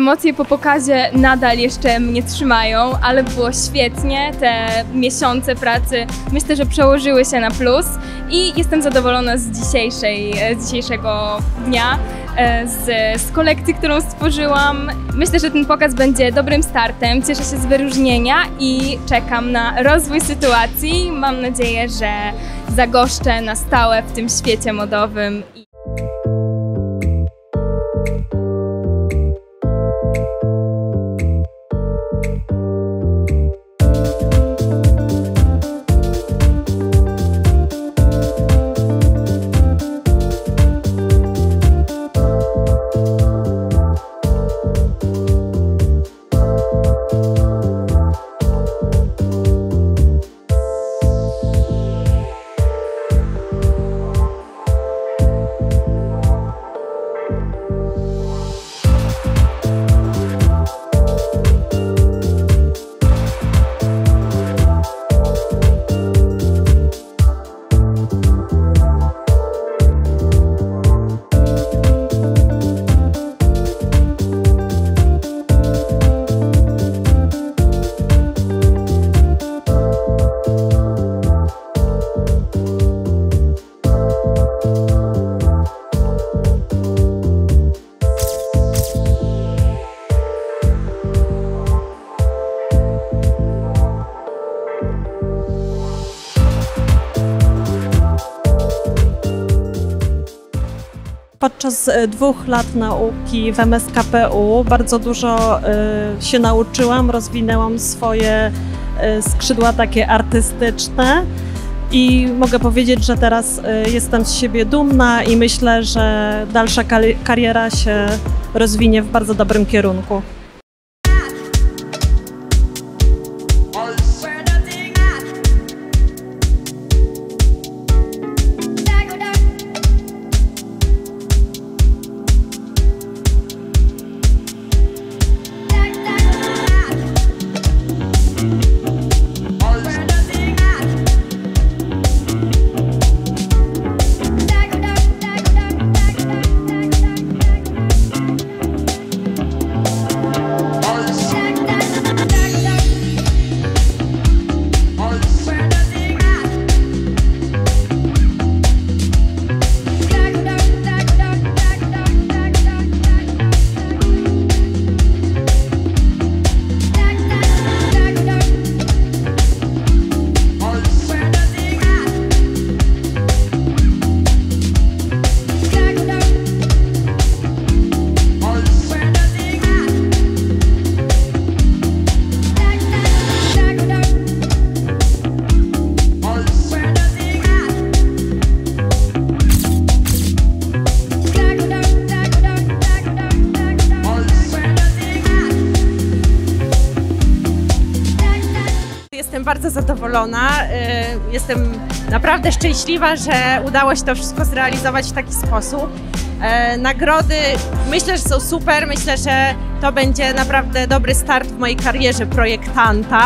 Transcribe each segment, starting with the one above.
Emocje po pokazie nadal jeszcze mnie trzymają, ale było świetnie. Te miesiące pracy myślę, że przełożyły się na plus i jestem zadowolona z dzisiejszego dnia, z kolekcji, którą stworzyłam. Myślę, że ten pokaz będzie dobrym startem. Cieszę się z wyróżnienia i czekam na rozwój sytuacji. Mam nadzieję, że zagoszczę na stałe w tym świecie modowym. Podczas 2 lat nauki w MSKPU bardzo dużo się nauczyłam, rozwinęłam swoje skrzydła takie artystyczne i mogę powiedzieć, że teraz jestem z siebie dumna i myślę, że dalsza kariera się rozwinie w bardzo dobrym kierunku. Jestem bardzo zadowolona, jestem naprawdę szczęśliwa, że udało się to wszystko zrealizować w taki sposób. Nagrody myślę, że są super, myślę, że to będzie naprawdę dobry start w mojej karierze projektanta.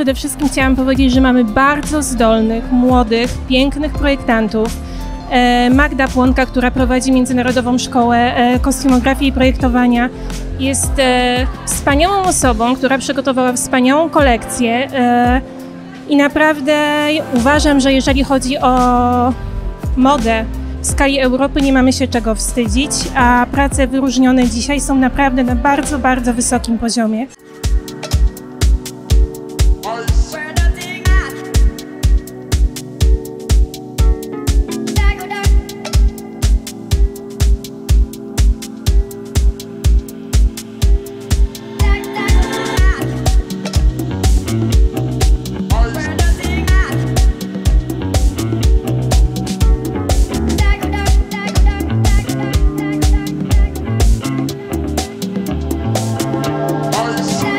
przede wszystkim chciałam powiedzieć, że mamy bardzo zdolnych, młodych, pięknych projektantów. Magda Płonka, która prowadzi Międzynarodową Szkołę Kostiumografii i Projektowania, jest wspaniałą osobą, która przygotowała wspaniałą kolekcję i naprawdę uważam, że jeżeli chodzi o modę w skali Europy, nie mamy się czego wstydzić, a prace wyróżnione dzisiaj są naprawdę na bardzo, bardzo wysokim poziomie. All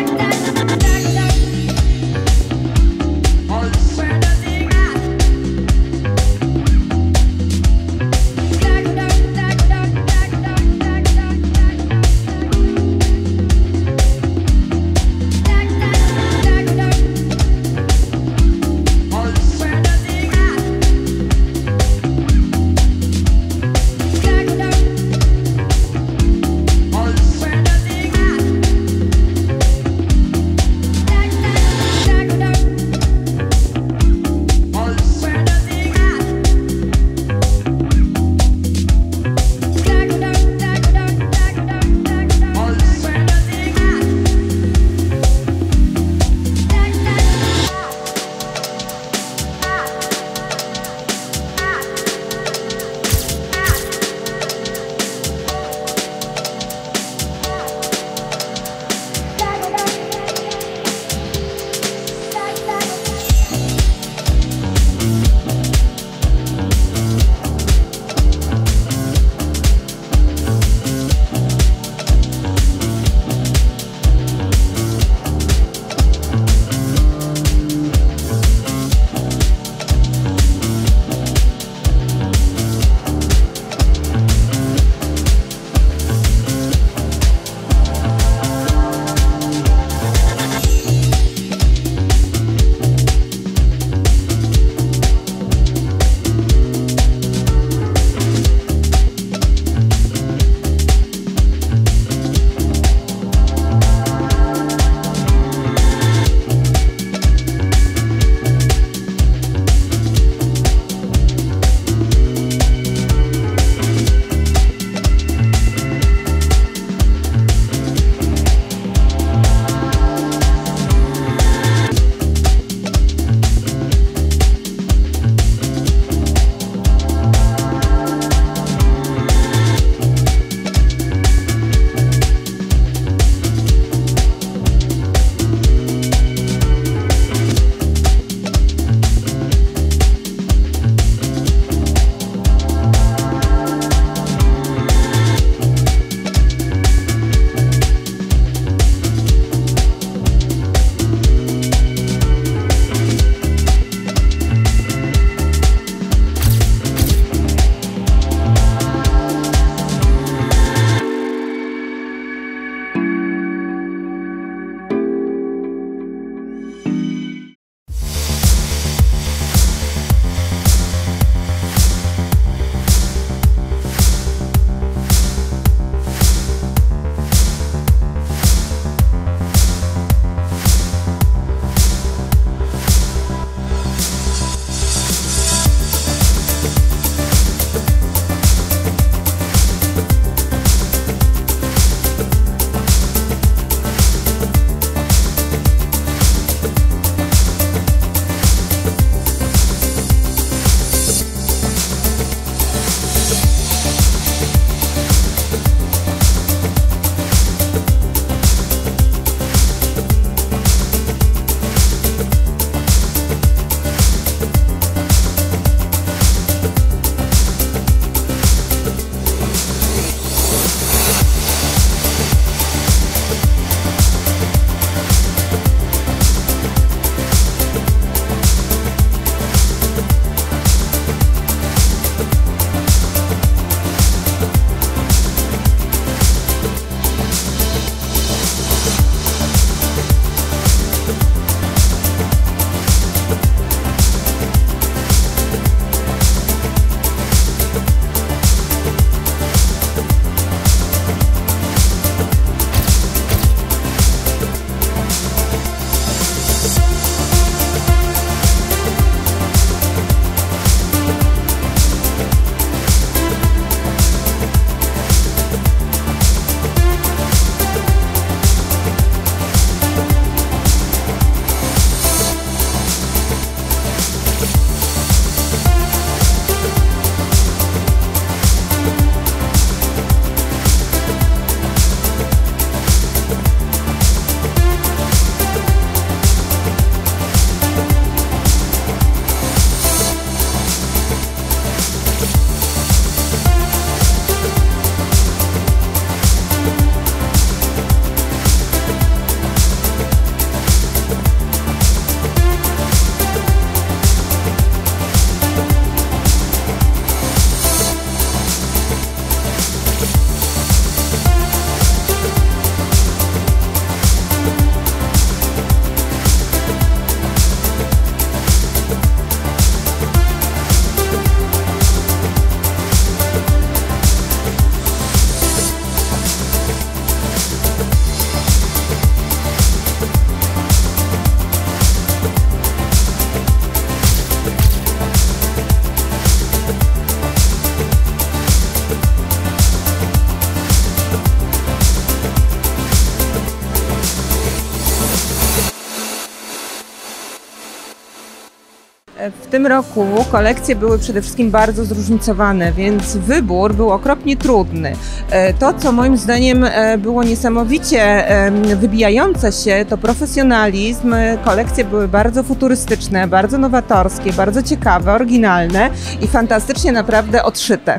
W tym roku kolekcje były przede wszystkim bardzo zróżnicowane, więc wybór był okropnie trudny. To, co moim zdaniem było niesamowicie wybijające się, to profesjonalizm. Kolekcje były bardzo futurystyczne, bardzo nowatorskie, bardzo ciekawe, oryginalne i fantastycznie naprawdę odszyte.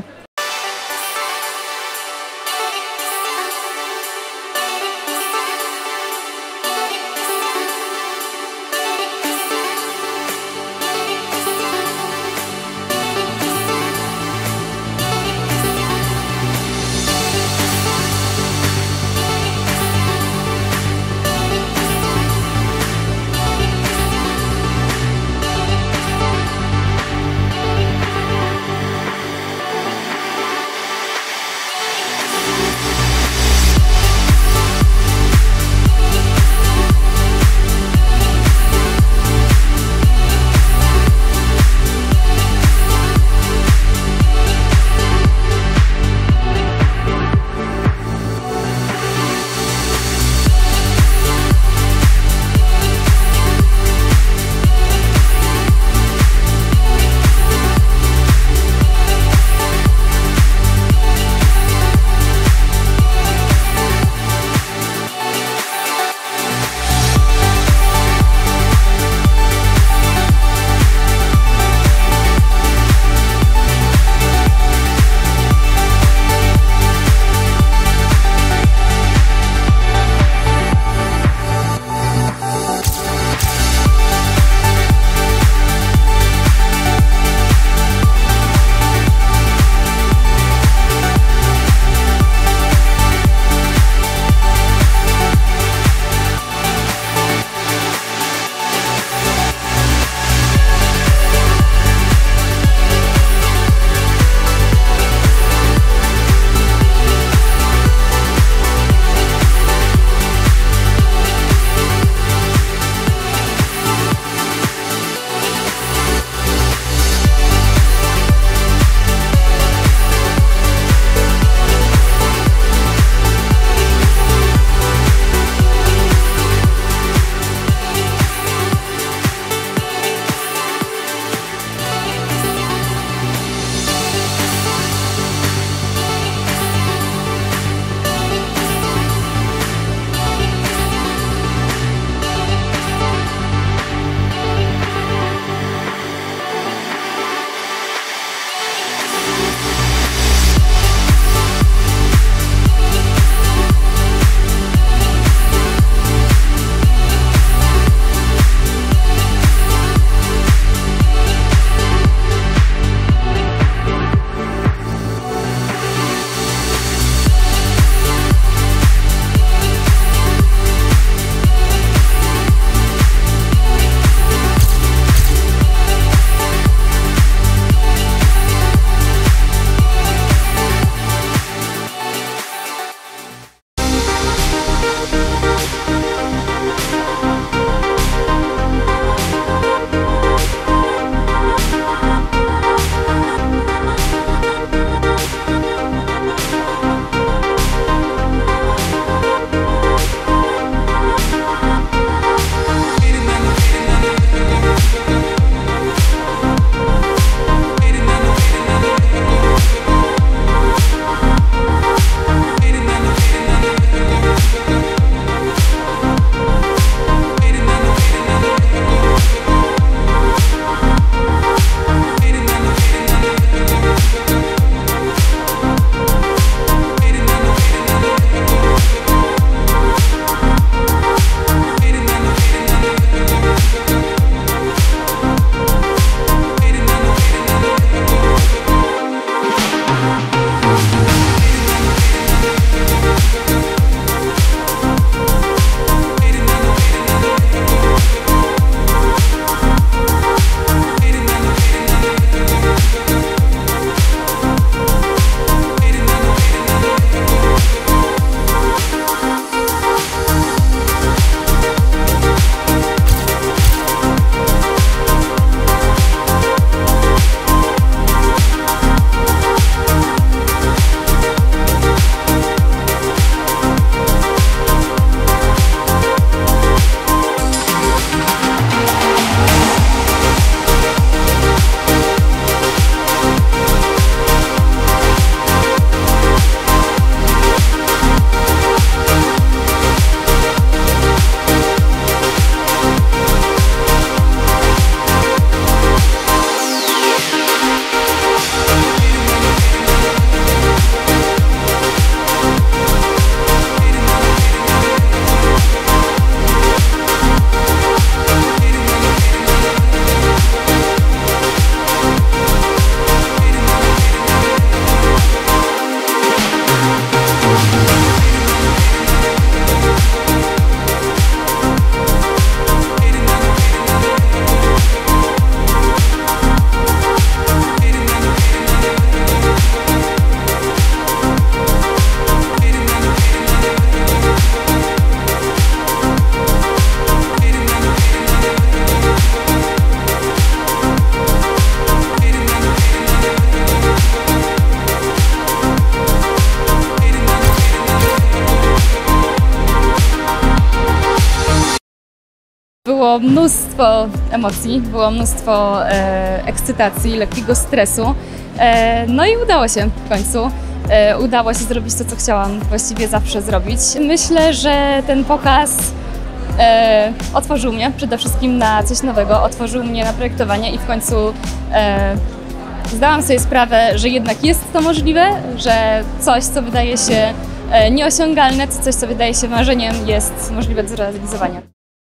było mnóstwo emocji, było mnóstwo ekscytacji, lekkiego stresu. No i udało się w końcu. Udało się zrobić to, co chciałam właściwie zawsze zrobić. Myślę, że ten pokaz otworzył mnie przede wszystkim na coś nowego, otworzył mnie na projektowanie i w końcu zdałam sobie sprawę, że jednak jest to możliwe, że coś, co wydaje się nieosiągalne, coś, co wydaje się marzeniem, jest możliwe do zrealizowania.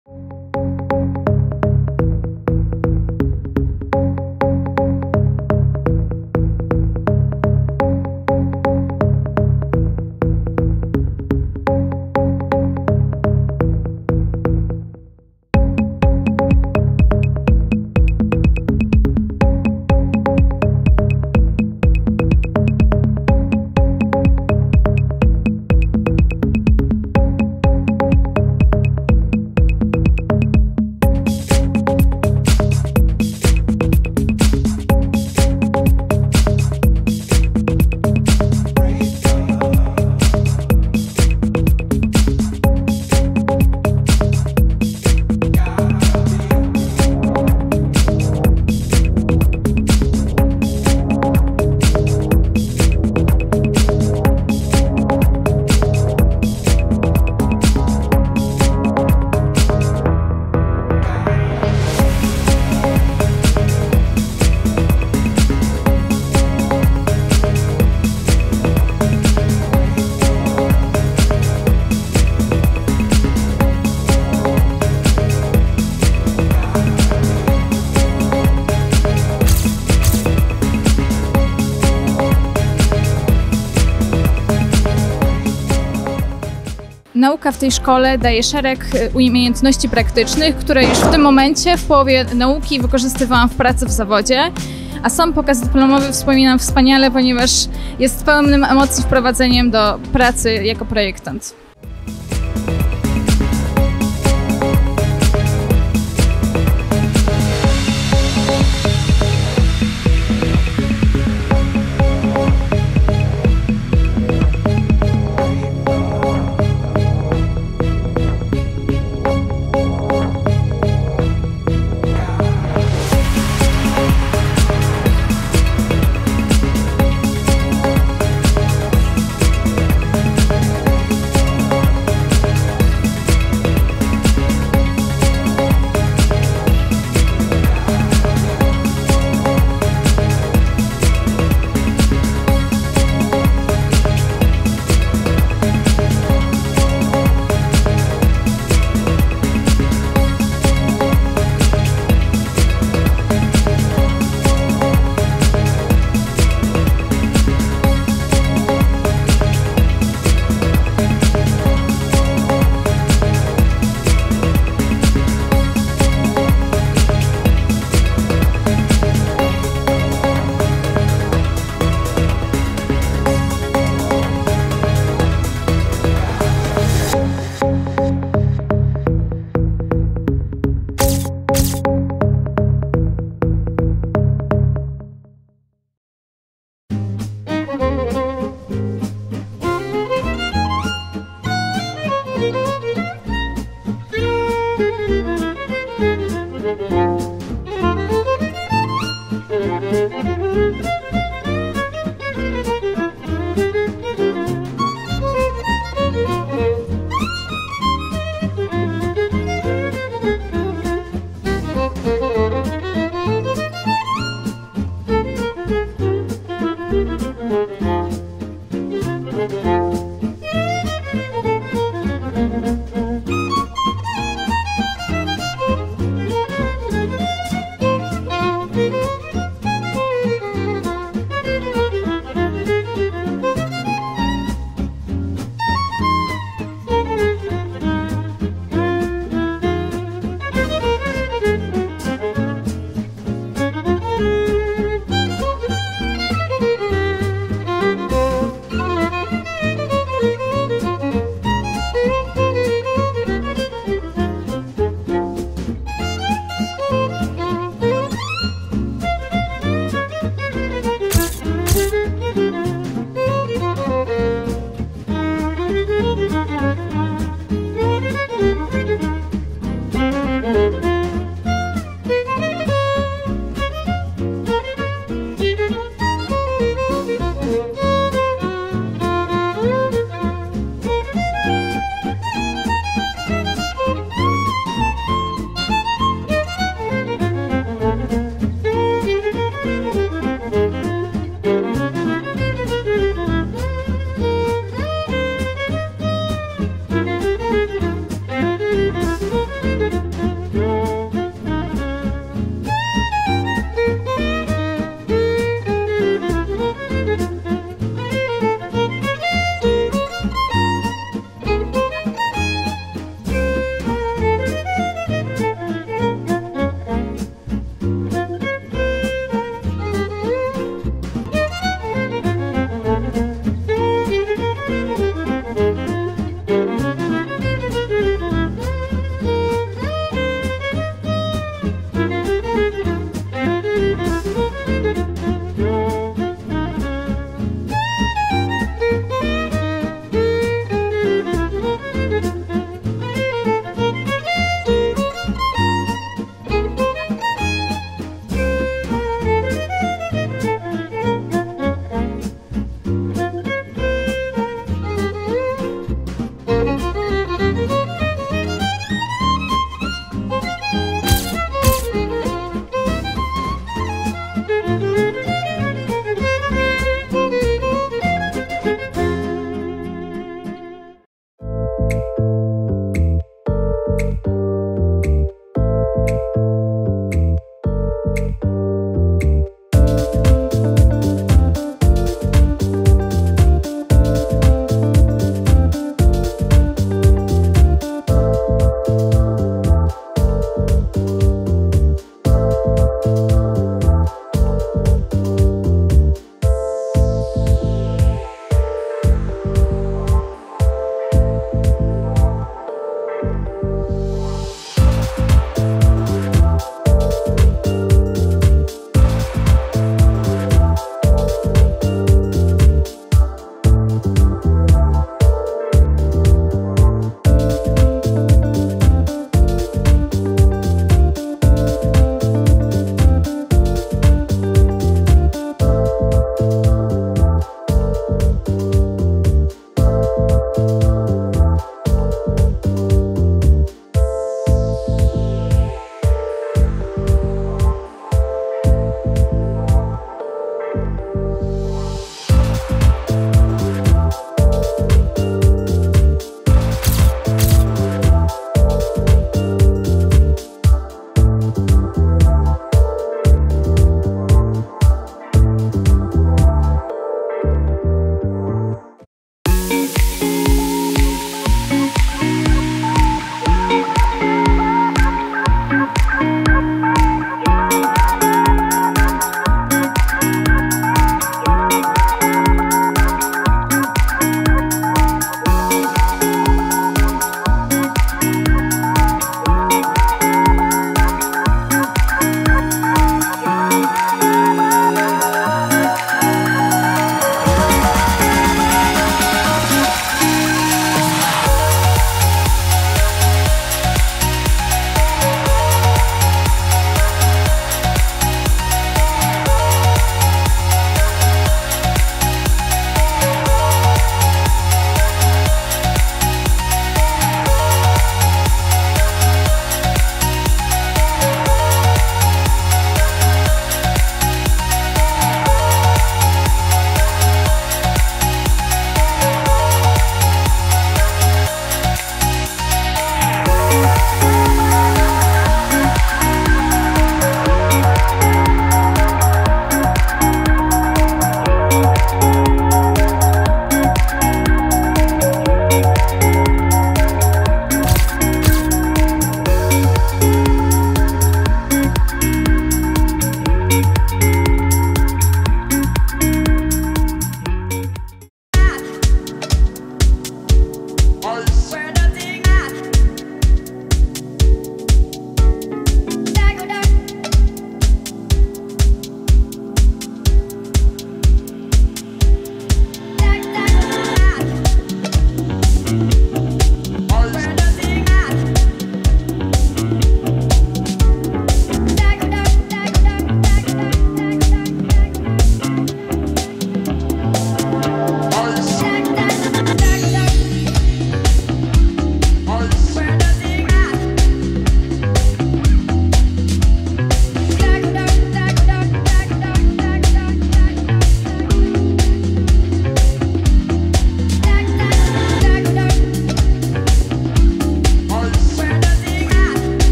Nauka w tej szkole daje szereg umiejętności praktycznych, które już w tym momencie, w połowie nauki, wykorzystywałam w pracy w zawodzie. A sam pokaz dyplomowy wspominam wspaniale, ponieważ jest pełnym emocji wprowadzeniem do pracy jako projektant.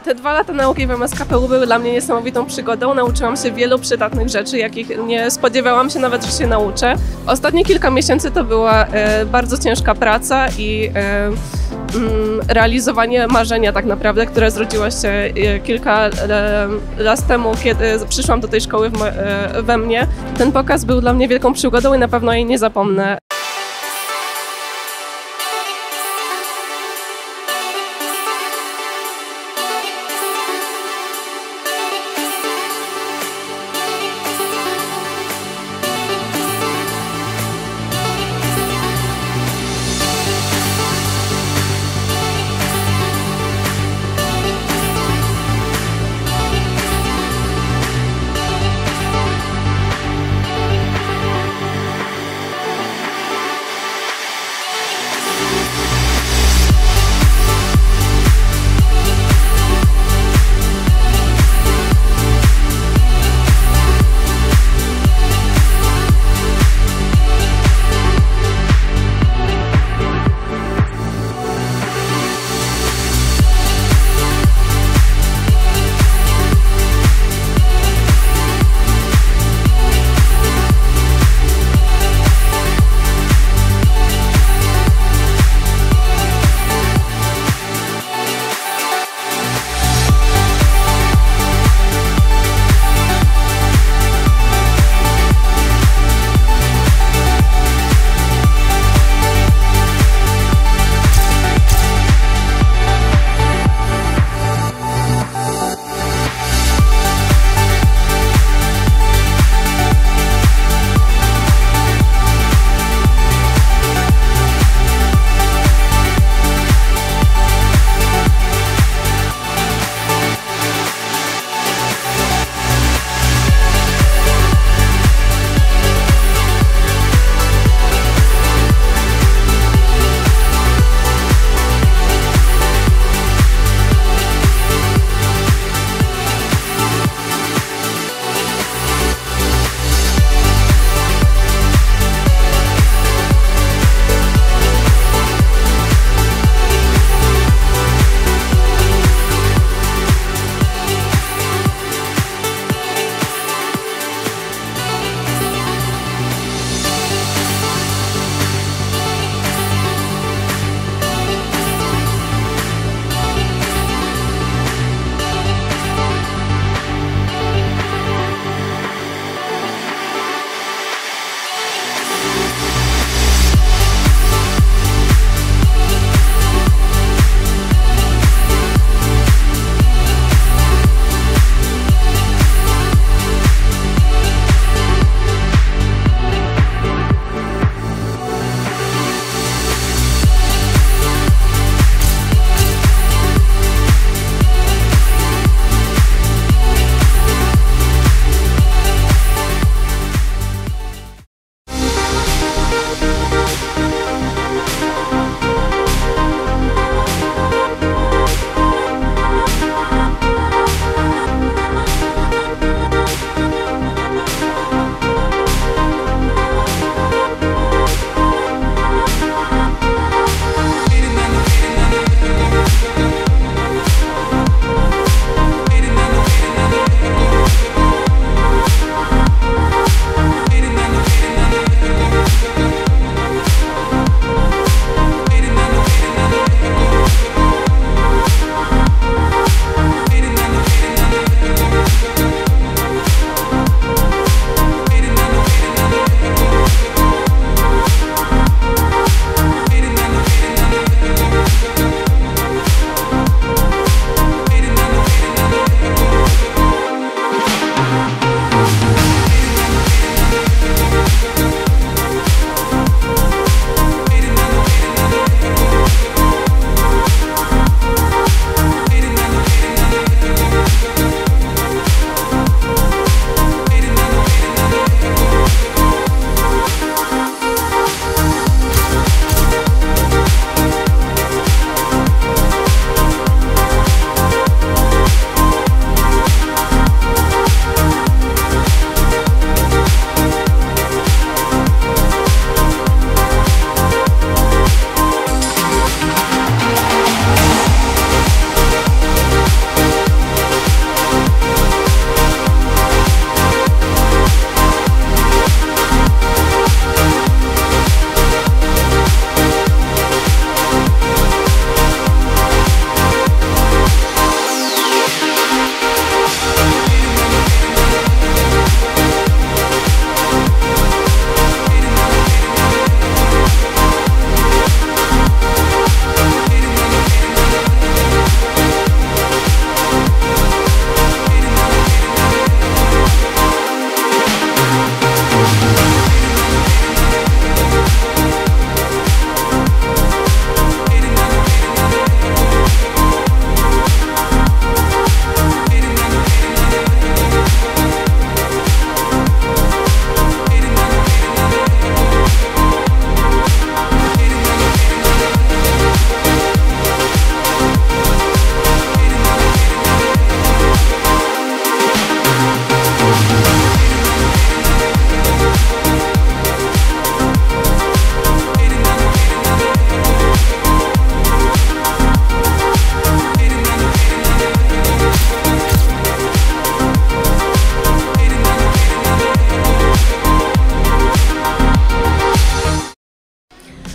Te 2 lata nauki w MSKPU były dla mnie niesamowitą przygodą. Nauczyłam się wielu przydatnych rzeczy, jakich nie spodziewałam się nawet, że się nauczę. Ostatnie kilka miesięcy to była bardzo ciężka praca i realizowanie marzenia tak naprawdę, które zrodziło się kilka lat temu, kiedy przyszłam do tej szkoły we mnie. Ten pokaz był dla mnie wielką przygodą i na pewno jej nie zapomnę.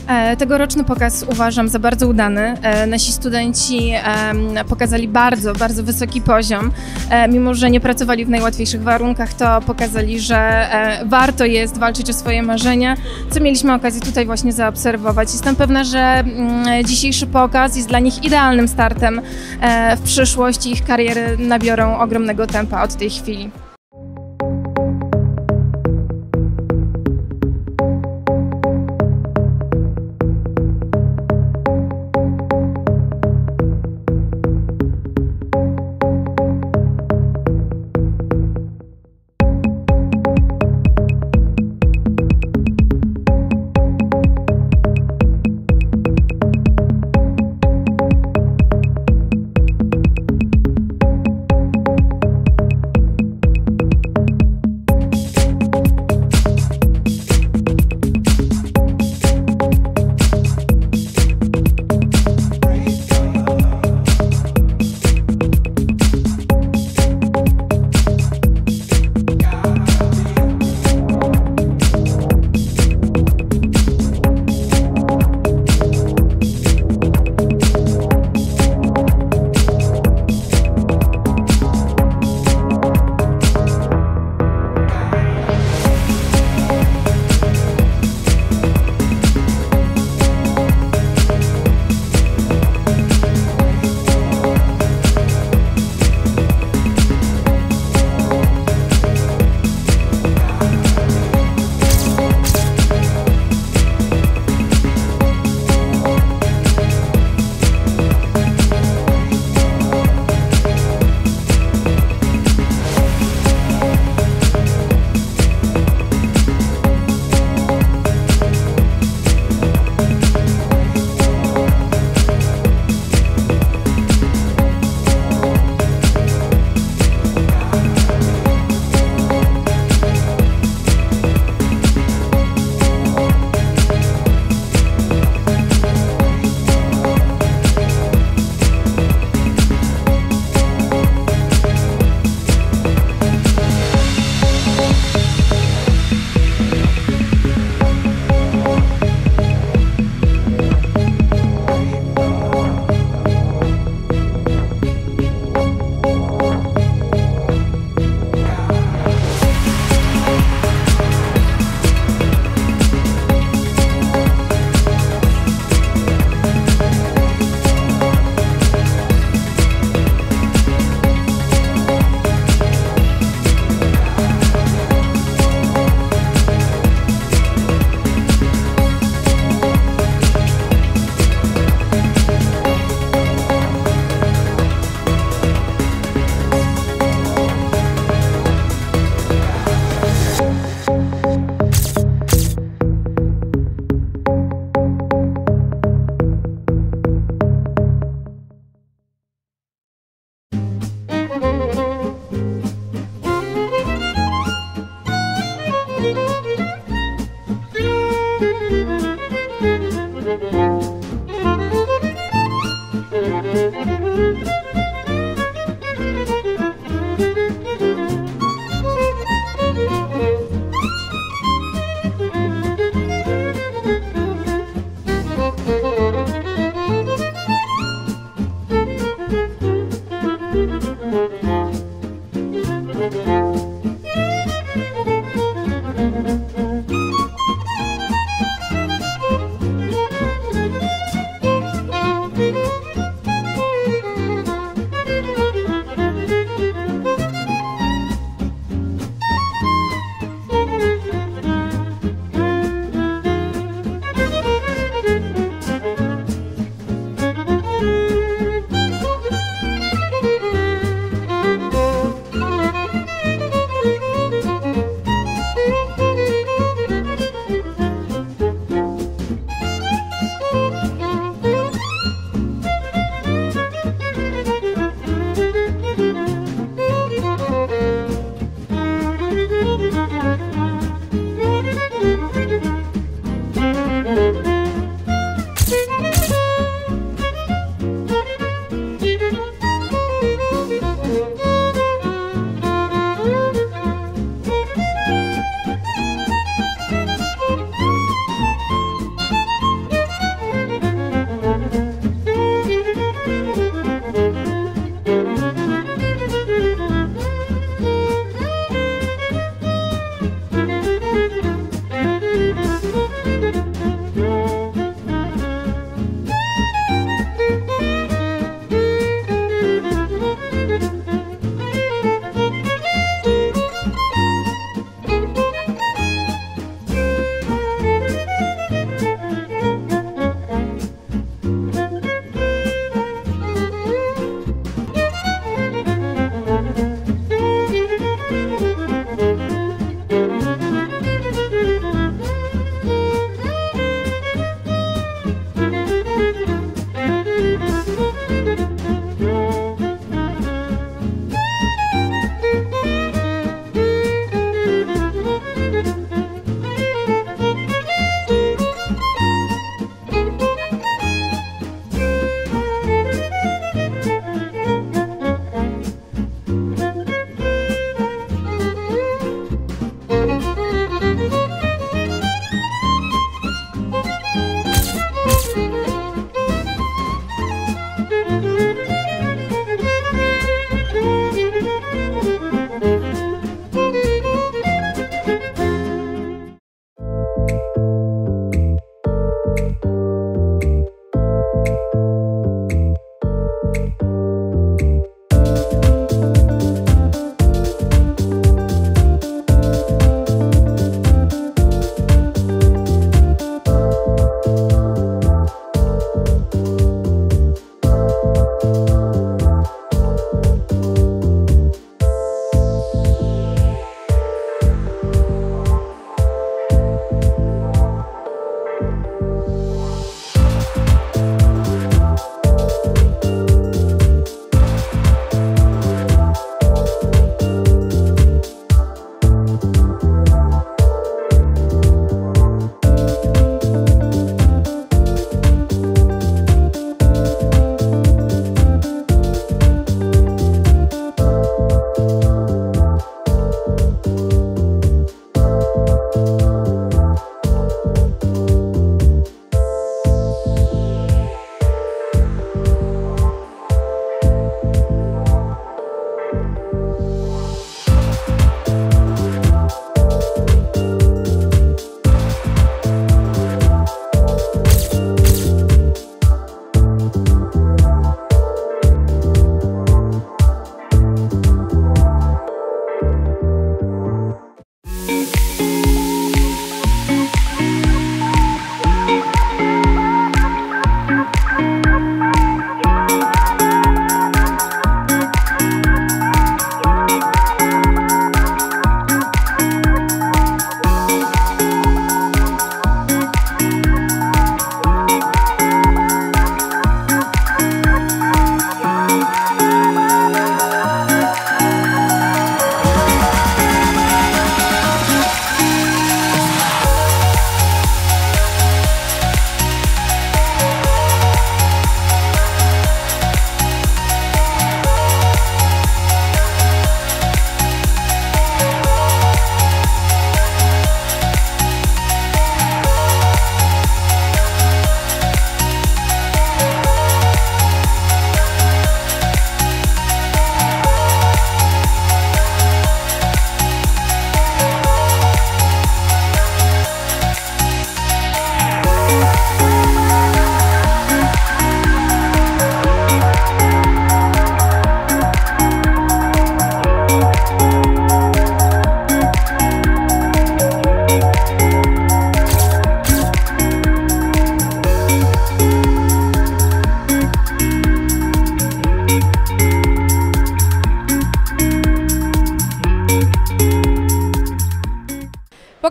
Tegoroczny pokaz uważam za bardzo udany. Nasi studenci pokazali bardzo, bardzo wysoki poziom. Mimo że nie pracowali w najłatwiejszych warunkach, to pokazali, że warto jest walczyć o swoje marzenia, co mieliśmy okazję tutaj właśnie zaobserwować. Jestem pewna, że dzisiejszy pokaz jest dla nich idealnym startem w przyszłości. Ich kariery nabiorą ogromnego tempa od tej chwili.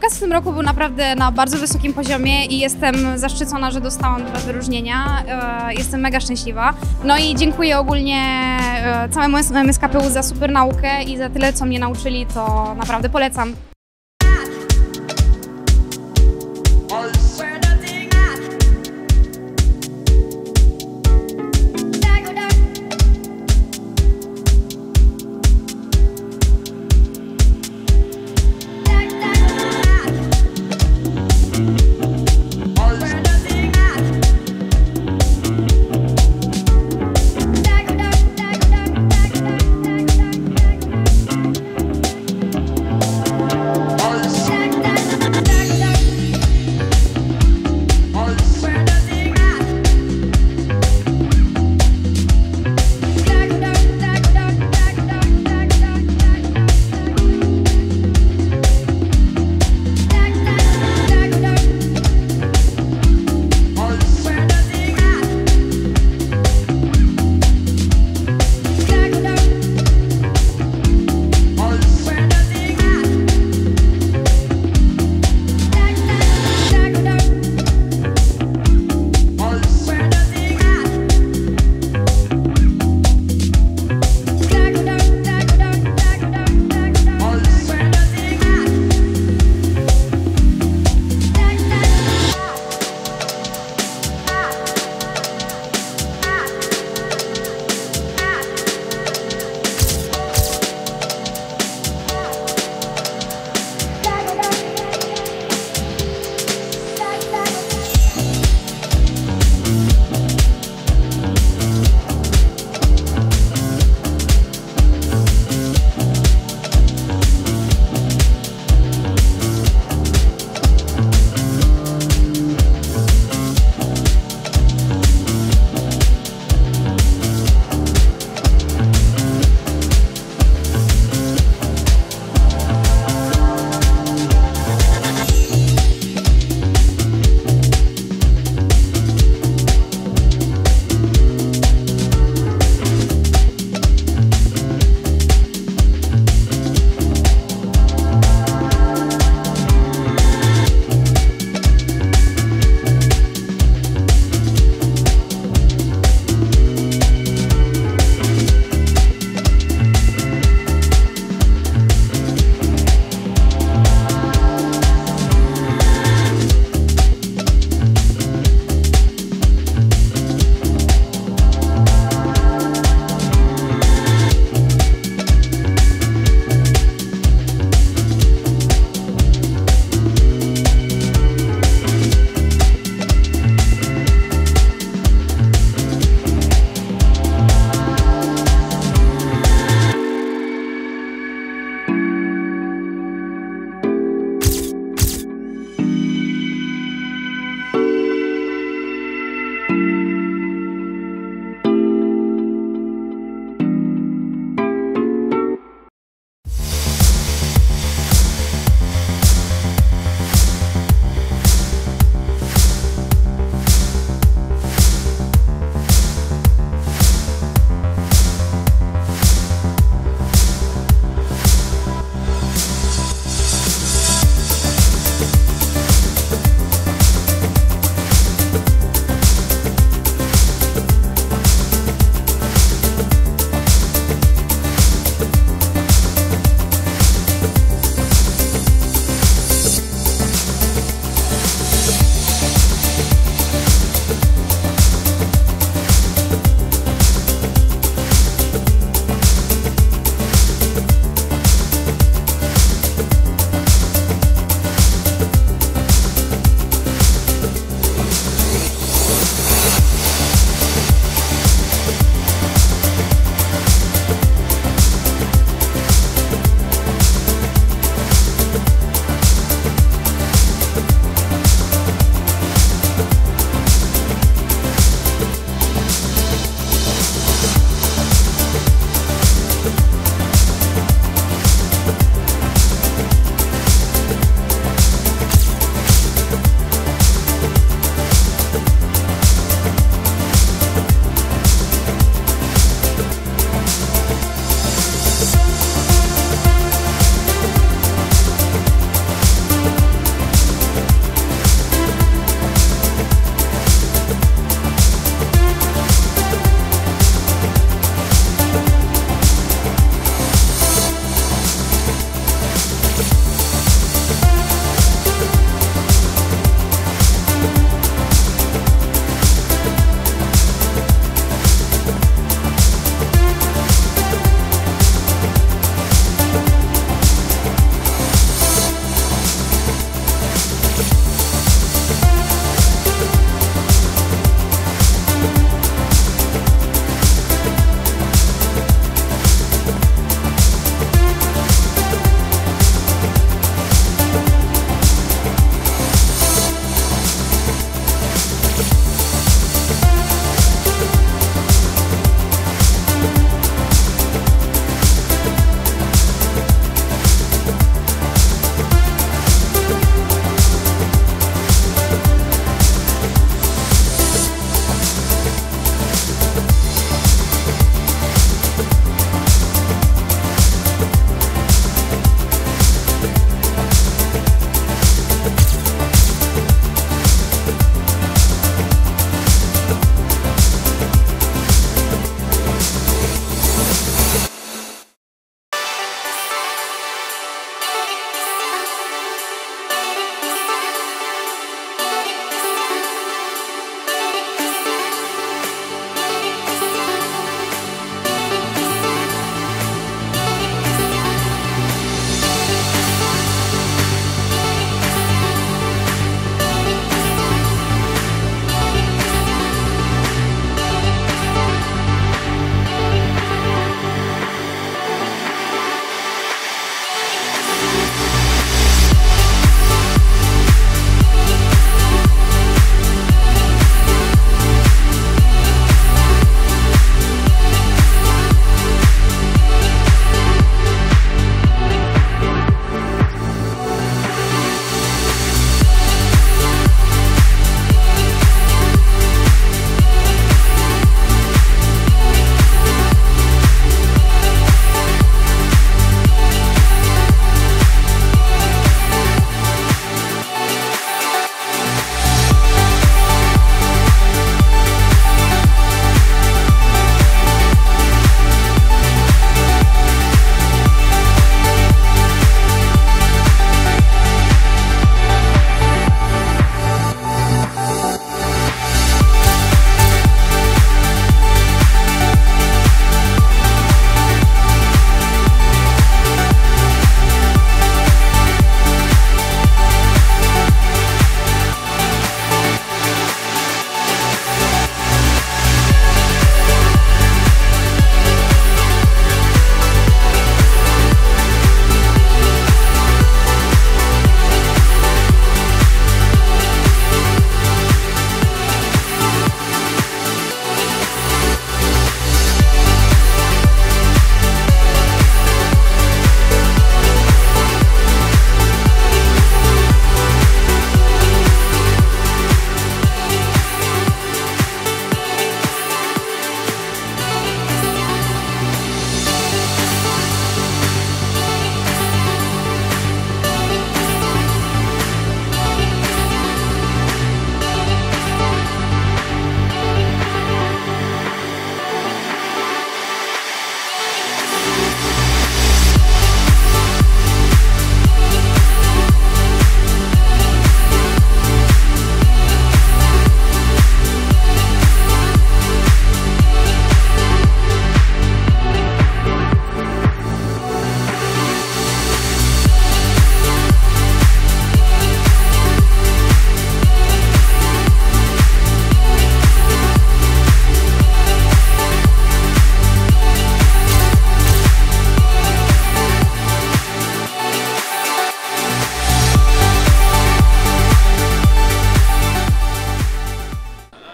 Pokaz w tym roku był naprawdę na bardzo wysokim poziomie i jestem zaszczycona, że dostałam 2 wyróżnienia. Jestem mega szczęśliwa. No i dziękuję ogólnie całemu MSKPU za super naukę i za tyle, co mnie nauczyli, to naprawdę polecam.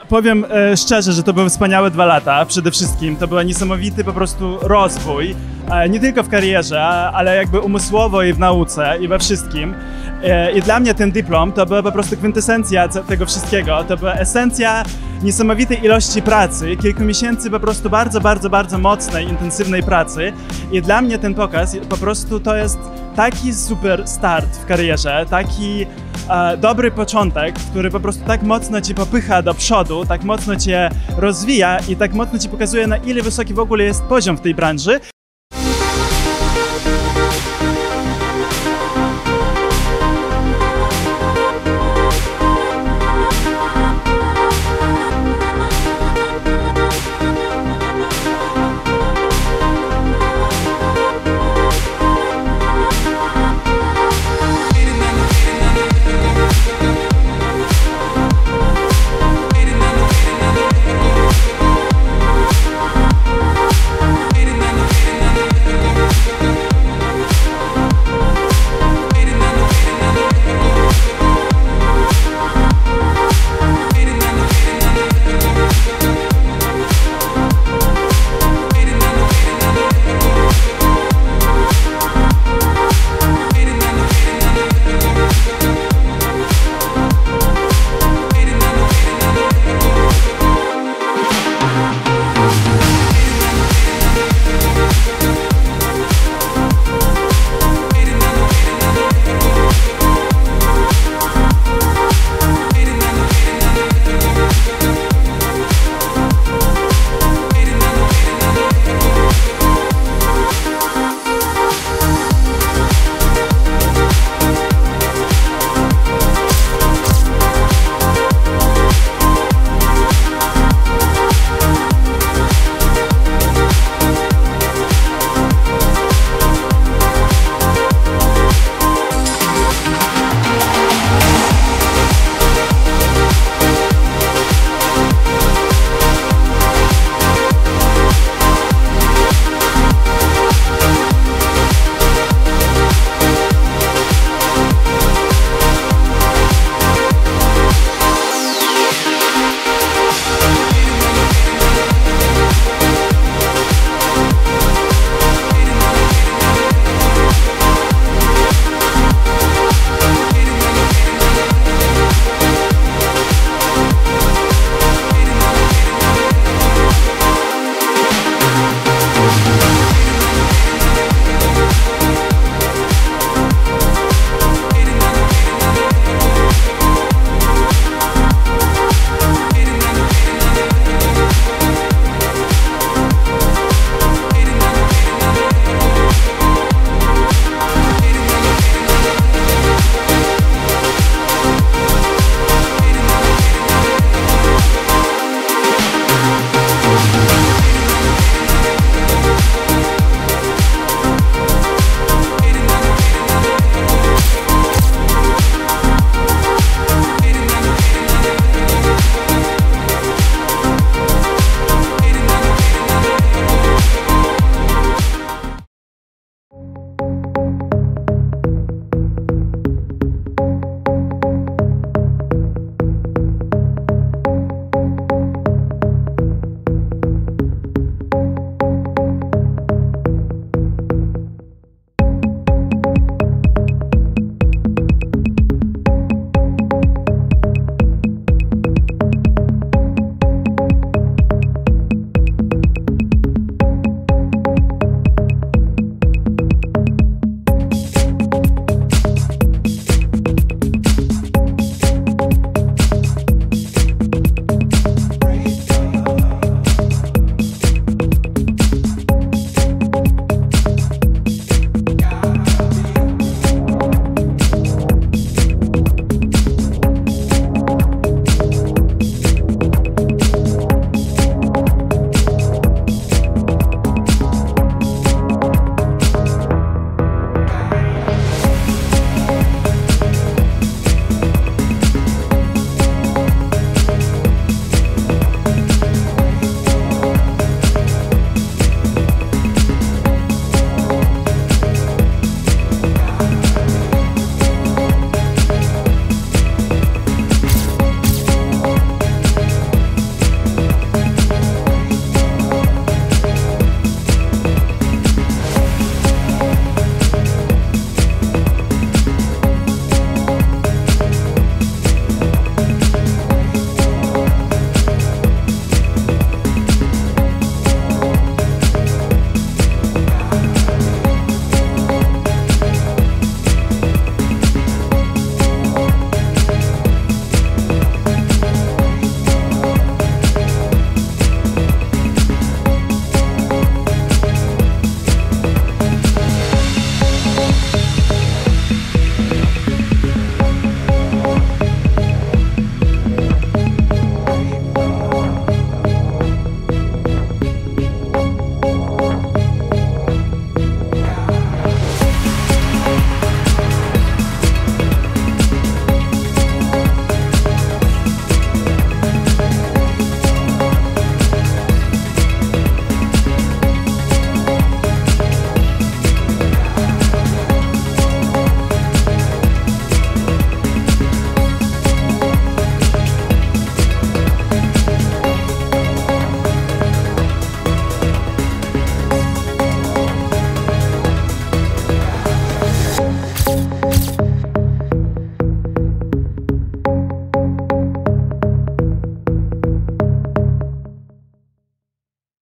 powiem szczerze, że to były wspaniałe 2 lata przede wszystkim. To był niesamowity po prostu rozwój, nie tylko w karierze, ale jakby umysłowo i w nauce i we wszystkim. I dla mnie ten dyplom to była po prostu kwintesencja tego wszystkiego. To była esencja niesamowitej ilości pracy, kilku miesięcy po prostu bardzo mocnej, intensywnej pracy. I dla mnie ten pokaz po prostu to jest taki super start w karierze, taki dobry początek, który po prostu tak mocno cię popycha do przodu, tak mocno cię rozwija i tak mocno ci pokazuje, na ile wysoki w ogóle jest poziom w tej branży.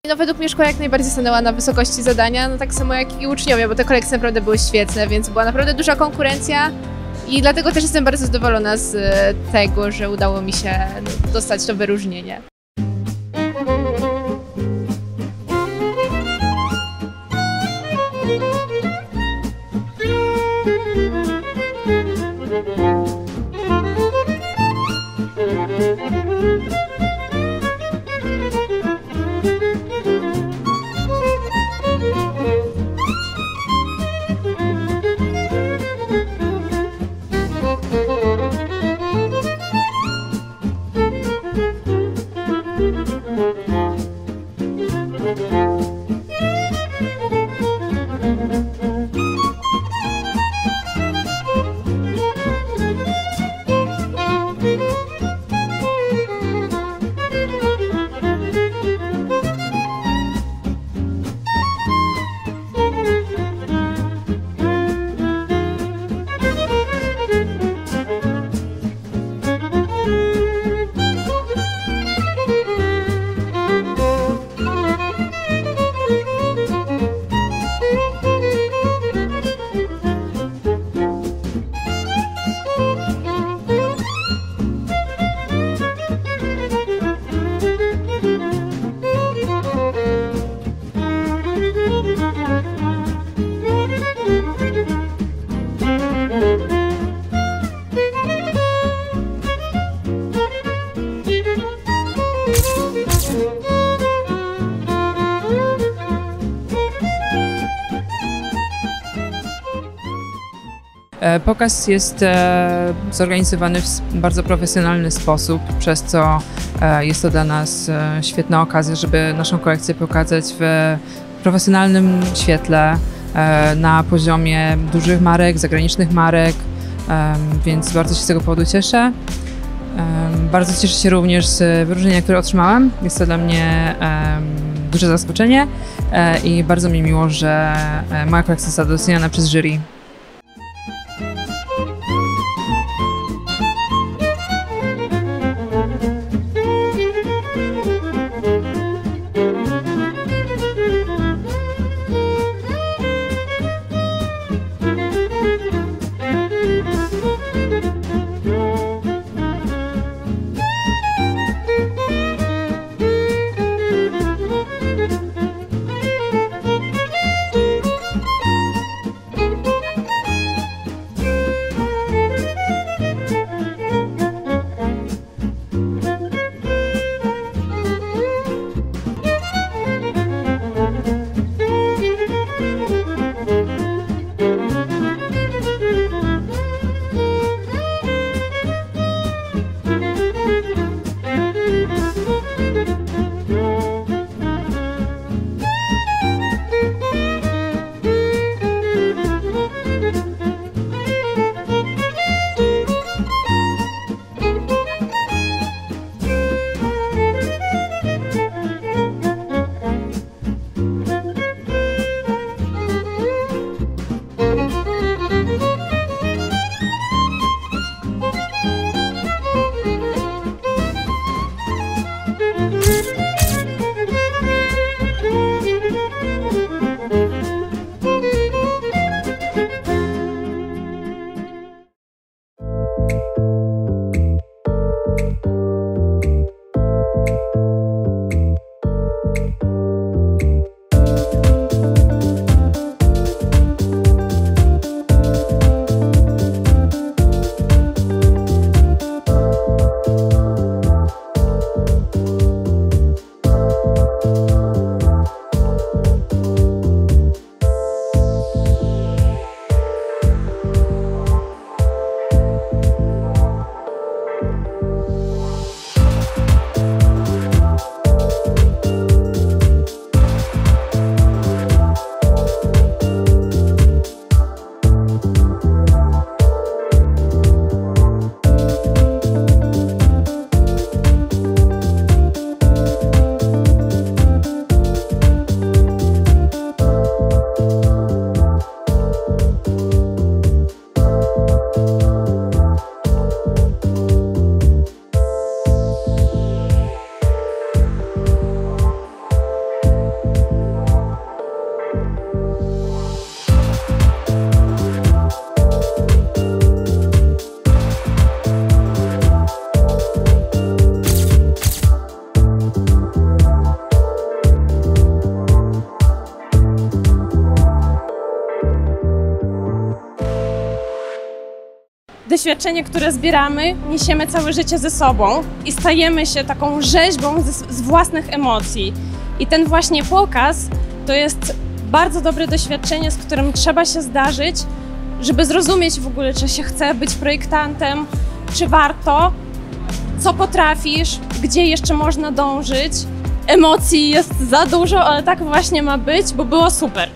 No według mnie szkoła jak najbardziej stanęła na wysokości zadania, no tak samo jak i uczniowie, bo te kolekcje naprawdę były świetne, więc była naprawdę duża konkurencja i dlatego też jestem bardzo zadowolona z tego, że udało mi się dostać to wyróżnienie. Pokaz jest zorganizowany w bardzo profesjonalny sposób, przez co jest to dla nas świetna okazja, żeby naszą kolekcję pokazać w profesjonalnym świetle, na poziomie dużych marek, zagranicznych marek, więc bardzo się z tego powodu cieszę. Bardzo cieszę się również z wyróżnienia, które otrzymałam. Jest to dla mnie duże zaskoczenie i bardzo mi miło, że moja kolekcja została doceniona przez jury. doświadczenie, które zbieramy, niesiemy całe życie ze sobą i stajemy się taką rzeźbą z własnych emocji. I ten właśnie pokaz to jest bardzo dobre doświadczenie, z którym trzeba się zdarzyć, żeby zrozumieć w ogóle, czy się chce być projektantem, czy warto, co potrafisz, gdzie jeszcze można dążyć. Emocji jest za dużo, ale tak właśnie ma być, bo było super.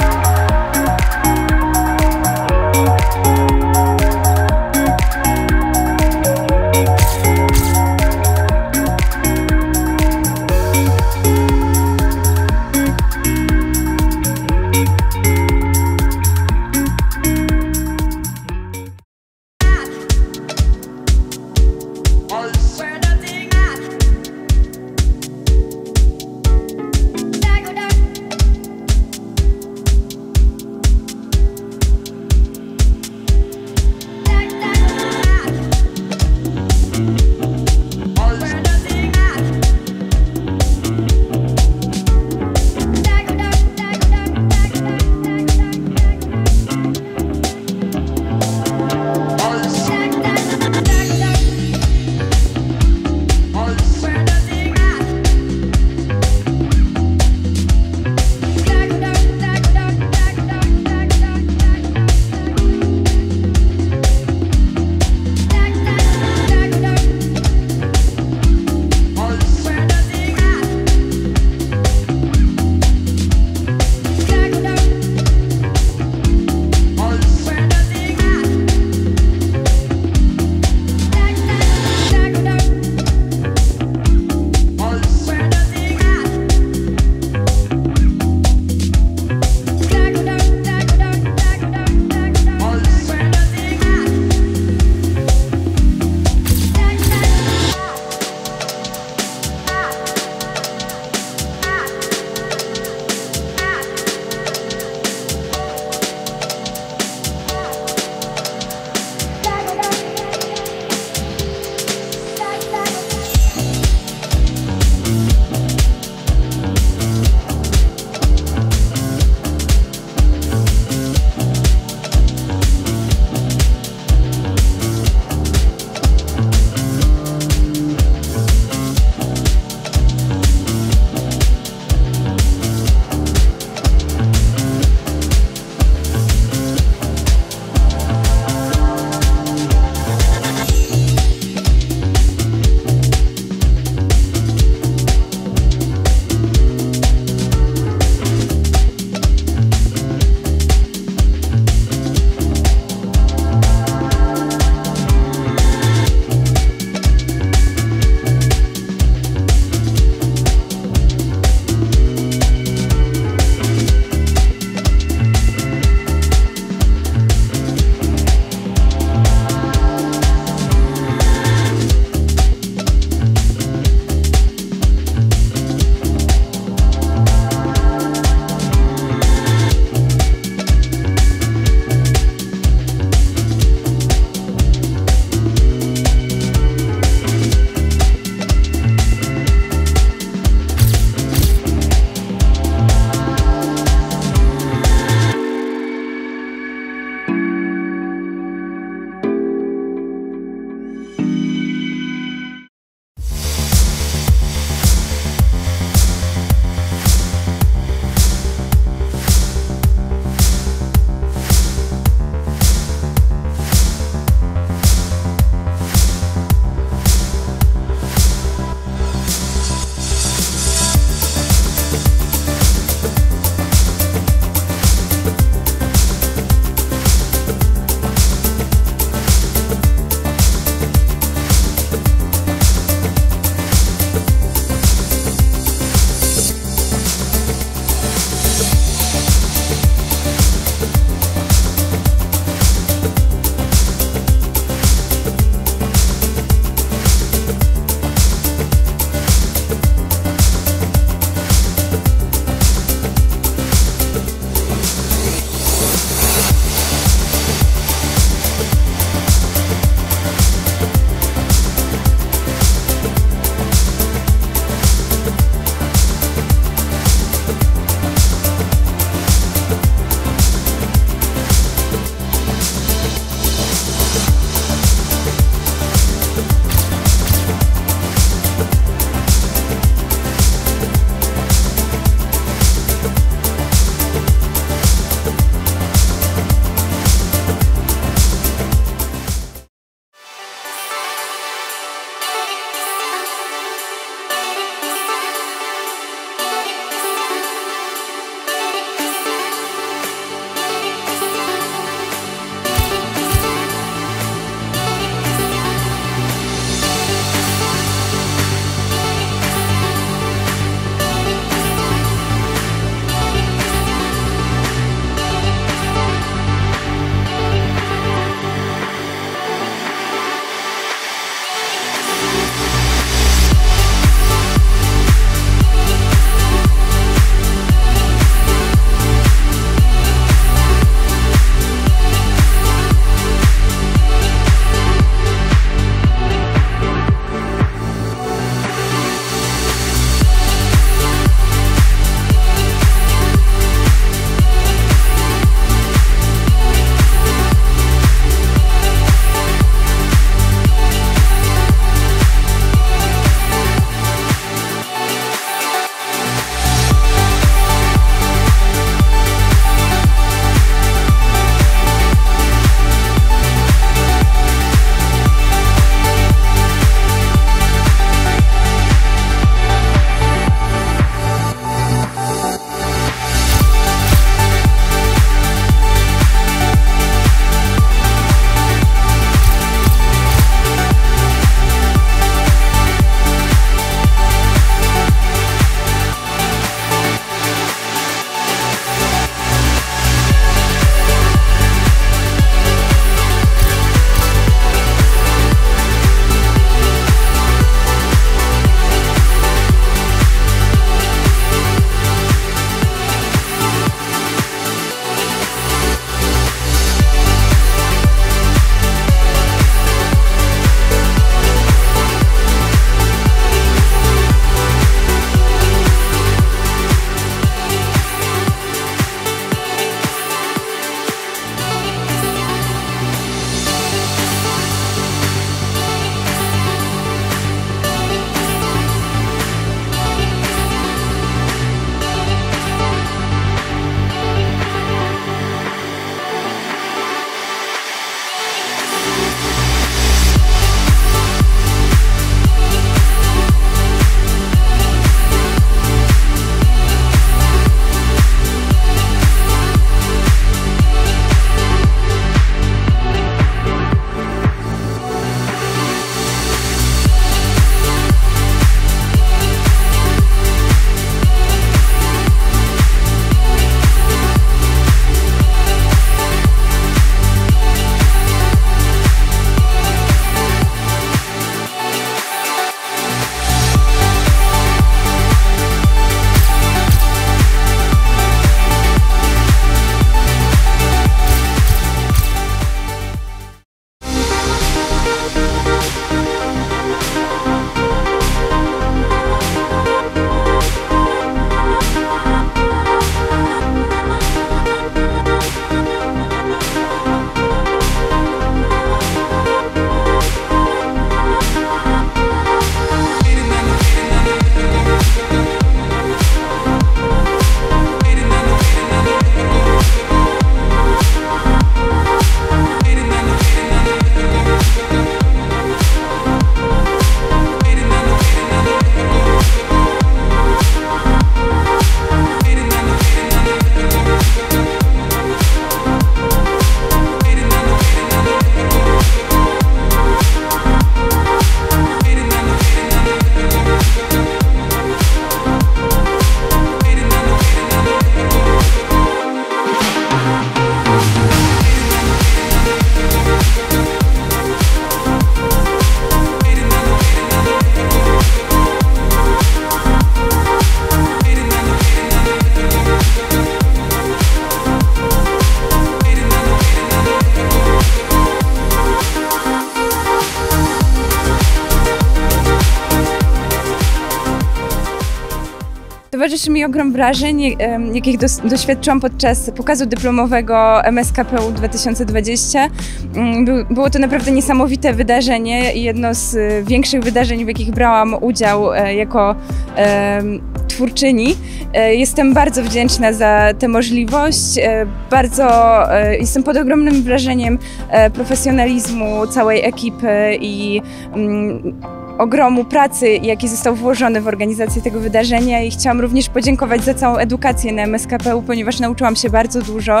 Towarzyszy mi ogrom wrażeń, jakich doświadczyłam podczas pokazu dyplomowego MSKPU 2020. Było to naprawdę niesamowite wydarzenie i jedno z większych wydarzeń, w jakich brałam udział jako twórczyni. Jestem bardzo wdzięczna za tę możliwość. Jestem pod ogromnym wrażeniem profesjonalizmu całej ekipy i ogromu pracy, jaki został włożony w organizację tego wydarzenia, i chciałam również podziękować za całą edukację na MSKPU, ponieważ nauczyłam się bardzo dużo.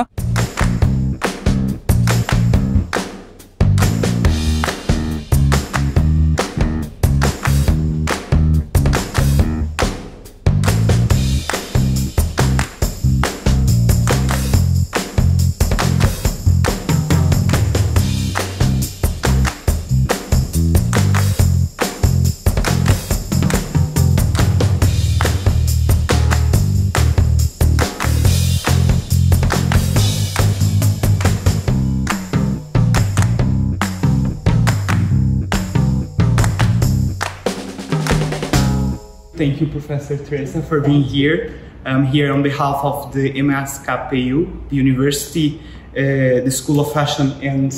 Thank you, Professor Teresa, for being here. I'm here on behalf of the MSKPU, the university, the School of Fashion and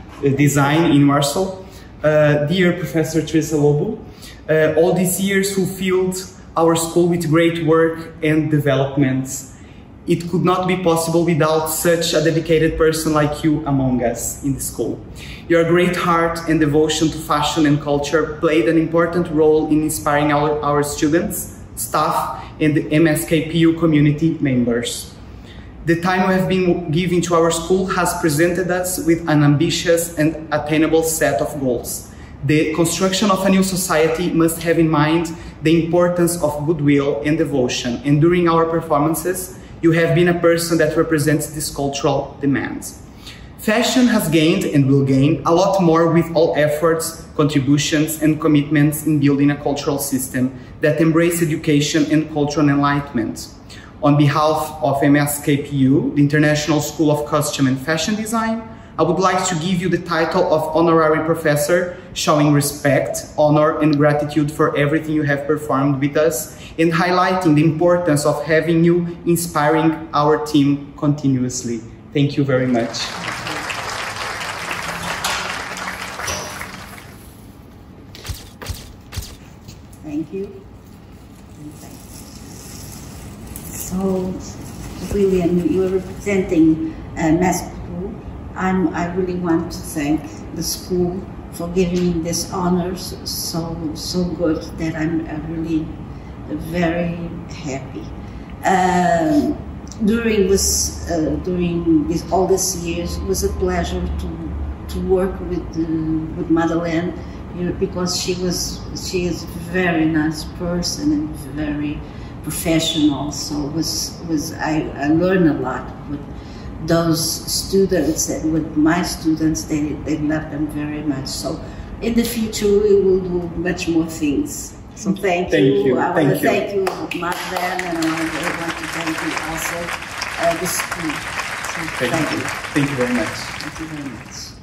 Design in Warsaw. Dear Professor Teresa Lobo, all these years who filled our school with great work and developments. It could not be possible without such a dedicated person like you among us in the school. Your great heart and devotion to fashion and culture played an important role in inspiring our students, staff, and the MSKPU community members. The time we have been giving to our school has presented us with an ambitious and attainable set of goals. The construction of a new society must have in mind the importance of goodwill and devotion, and during our performances, you have been a person that represents these cultural demands. Fashion has gained and will gain a lot more with all efforts, contributions, and commitments in building a cultural system that embraces education and cultural enlightenment. On behalf of MSKPU, the International School of Costume and Fashion Design, I would like to give you the title of Honorary Professor, showing respect, honor, and gratitude for everything you have performed with us, and highlighting the importance of having you inspiring our team continuously. Thank you very much. Thank you. So, William, you are representing MSKPU. I really want to thank the school for giving me this honor, so good that I'm really very happy. During all these years, it was a pleasure to work with Madeleine, because she is a very nice person and very professional. So I learned a lot with those students, and with my students, they love them very much. So in the future, we will do much more things. So thank you. I want to thank you, Madeleine, and I want to thank you also the school. So thank you. Thank you very much. Thank you very much.